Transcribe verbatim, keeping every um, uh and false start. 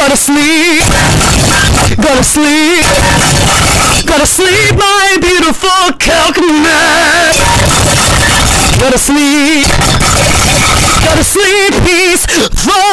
Go to sleep, go to sleep, go to sleep, my beautiful Kilkman. Go to sleep, go to sleep, peaceful.